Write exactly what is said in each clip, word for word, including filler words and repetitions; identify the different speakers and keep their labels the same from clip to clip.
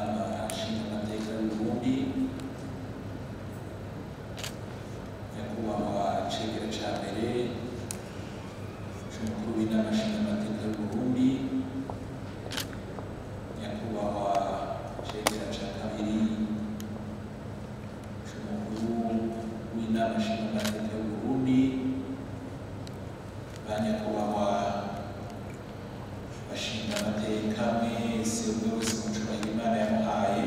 Speaker 1: nama nshingamateka y'Uburundi, nyakubahwa icegera ca mbere c'umukuru w'inama nshingamateka y'Uburundi, nyakubahwa icegera ca kabiri c'umukuru w'inama nshingamateka y'Uburundi, ba nyakubahwa bashinga amateka mwese umwe wese mu cubahiro Imana yamuhaye,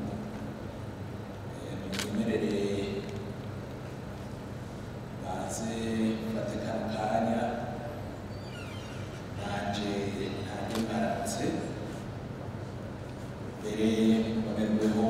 Speaker 1: mwemerere baze bafate kano kanya nanje ntaje mbaramutse, mbere bamerweho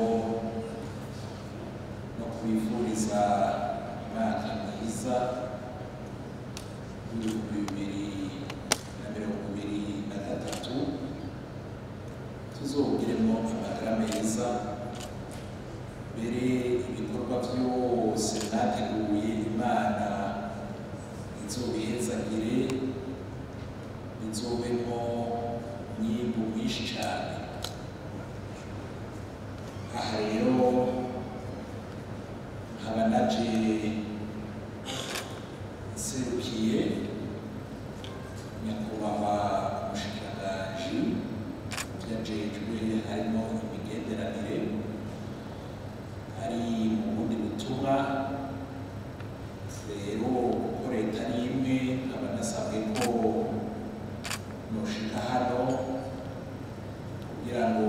Speaker 1: no kubifuriza umwaka mwiza w'ibihumbi bibiri na mirongo ibiri na gatatu, tuzowugiremwo amagara meza, mbere ibikorwa vyose mwateguye Imana izobihezagire, bizobemwo umwimbu mwinshi cane. Aha rero nkaba naje nserukiye nyakubahwa umushikiranganji vyajejwe harimo imigenderanire, ari mu bundi butumwa. Rero kuko leta ari imwe, nkaba nasabwe ko noshika hano kugira ngo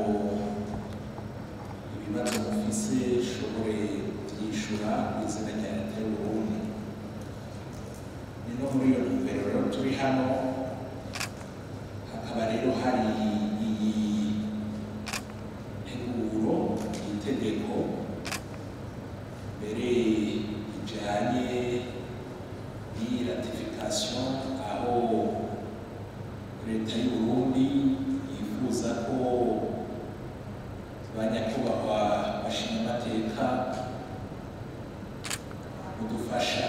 Speaker 1: ibibazo mufise nshobore kuvyishura kw'izina rya leta y'Uburundi. Ni no muri iyo ntumbero rero turi hano, hakaba rero hari iyi nteguro y'itegeko mbere ijanye n'iyi ratification, aho leta y'Uburundi yifuza ko ba nyakubahwa bashinga amateka mudufasha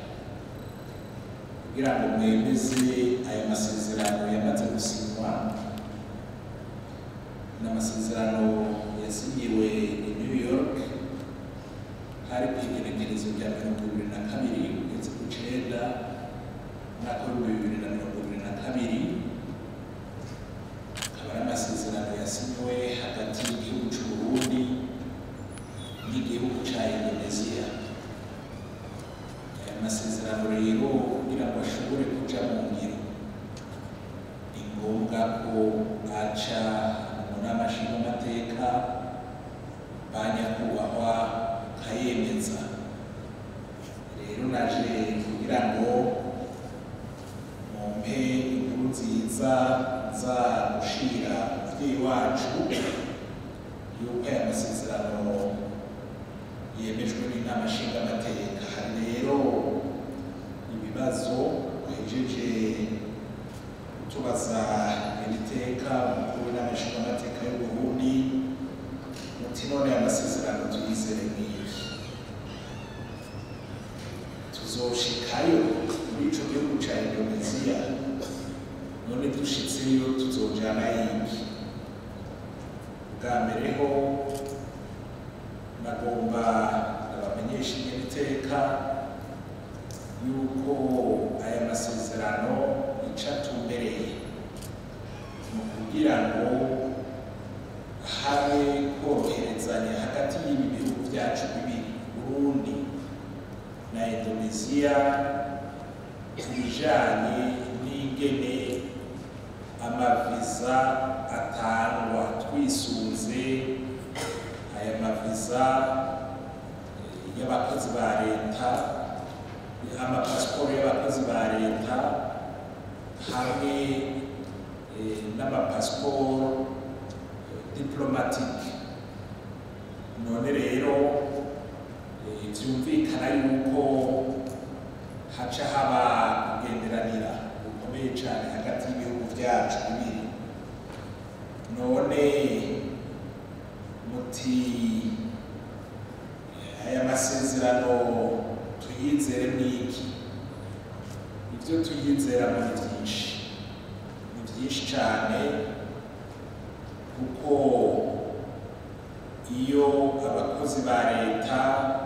Speaker 1: kugira ngo mwemeze aya masezerano yamaze gusinywa, n'amasezerano yasinyiwe i New York hari kw'igenekerezo rya mirongo ibiri na kabiri ukwezi kw'icenda umwaka w'ibihumbi bibiri na mirongo ibiri na kabiri. Akaba ari amasezerano yasinywe hagati y'igihugu c'Uburundi n'igihugu ca Indonesia. Aya masezerano rero kugira ngo ashobore kuja mu ngiro, ni ngombwa ko aca mu nama nshingamateka, ba nyakubahwa bakayemeza. Rero naje kugira ngo mumpe inkuru nziza za gushira umuvyeyi wacu yuko aya masezerano yemejwe n'inama nshingamateka. Hari rero ibibazo wahejeje kutubaza ibiteka umukuru w'inama nshingamateka y'Uburundi, muti none aya masezerano tuyizere mw'iki? Tuzoshikayo muri ico gihugu ca Indonesia, none dushitseyo tuzojana iki? Bwa mbere ho nagomba abamenyesha ibiteka yuko aya masezerano ico atumbereye mu kugira ngo habe koroherezanya hagati y'ibi bihugu vyacu bibiri, Burundi na Indonesia, kubijanye n'ingene amaviza atangwa twisunze aya maviza y'abakozi ba leta, amapasiporo y'abakozi ba leta hamwe n'amapasiporo diplomatique. None rero vyumvikana yuko haca haba kugenderanira gukomeye cane hagati y'ibihugu vyacu bibiri. None muti aya masezerano tuyizere mw'iki? Ivyo tuyizera muri vyinshi, ni vyinshi cane, kuko iyo abakozi ba leta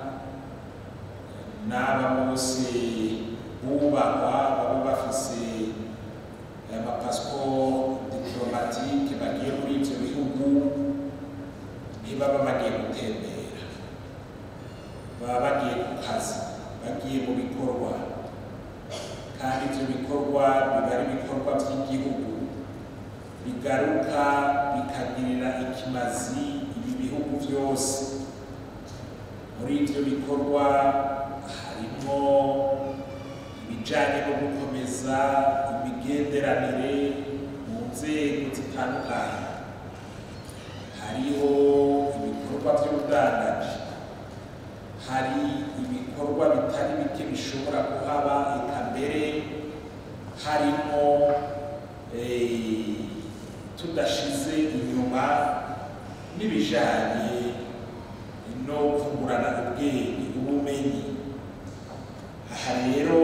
Speaker 1: n'aba bose bubahwa baba bafise amapasiporo diplomatike bagiye muri ivyo bihugu ntibaba bagiye gutembera, baba bagiye ku kazi, bagiye mu bikorwa, kandi ivyo bikorwa biba ari ibikorwa vy'igihugu bigaruka bikagirira ikimazi ibi bihugu vyose. Muri ivyo bikorwa harimo ibijanye no gukomeza imigenderanire mu nzego zitandukanye, hariho ibikorwa vy'ubudandaji, hari ibikorwa bitari bike bishobora kuhaba, eka mbere harimo tudashize inyuma n'ibijanye no kungurana ubwenge ubumenyi. Aha rero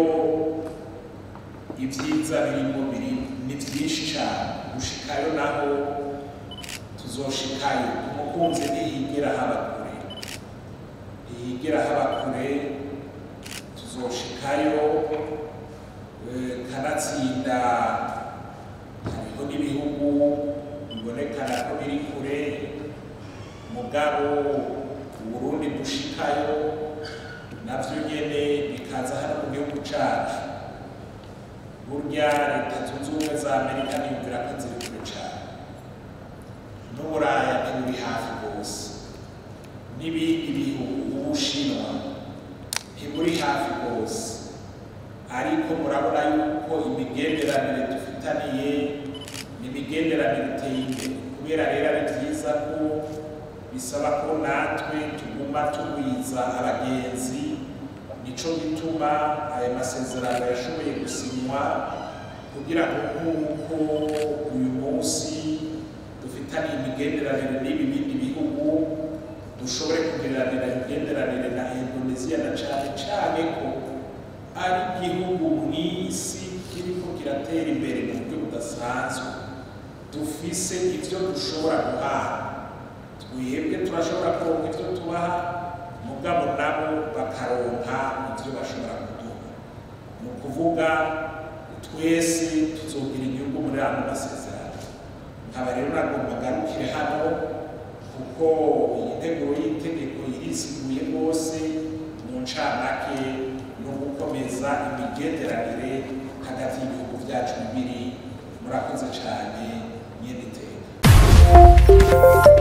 Speaker 1: ibyiza birimo biri ni byinshi cyane, gushikayo naho tuzoshikayo. Umukunzi ntihigera haba kure, ntihigera haba kure, tuzoshikayo. Kanatsinda hariho n'ibihugu bibonekana ko biri kure, mugabo Uburundi dushikayo navyo nyene bikaza hano mu gihugu cacu. Burya Leta Zunze Ubumwe za Amerika niyumvira ko ziri kure cane, n'Uburaya ntiburi hafi rwose, n'ibindi bihugu, Ubushinwa ntiburi hafi rwose, ariko murabona yuko imigenderanire dufitaniye ni imigenderanire iteye imbere. Kubera rero ari vyiza ko bisaba ko natwe tuguma tugwiza abagenzi, nico gituma aya masezerano yashoboye gusinywa kugira ngo nk'uko uyu munsi dufitaniye imigenderanire n'ibi bindi bihugu, dushobore kugiranira imigenderanire na Indonesia, na cane cane ko ari igihugu mw'isi kiriko kiratera imbere mu buryo budasanzwe. Dufise ivyo dushobora guhaha, twebwe turashobora kuronka ivyo tubaha, mugabo nabo bakaronka ivyo bashobora kuduha. Ni ukuvuga twese tuzogira inyungu muri ano masezerano. Nkaba rero nagomba ngarukire hano kuko iyi nteguro y'itegeko irisiguye rwose, mu ncamake no gukomeza imigenderanire hagati y'ibihugu vyacu bibiri. Murakoze cane, nyene iteka.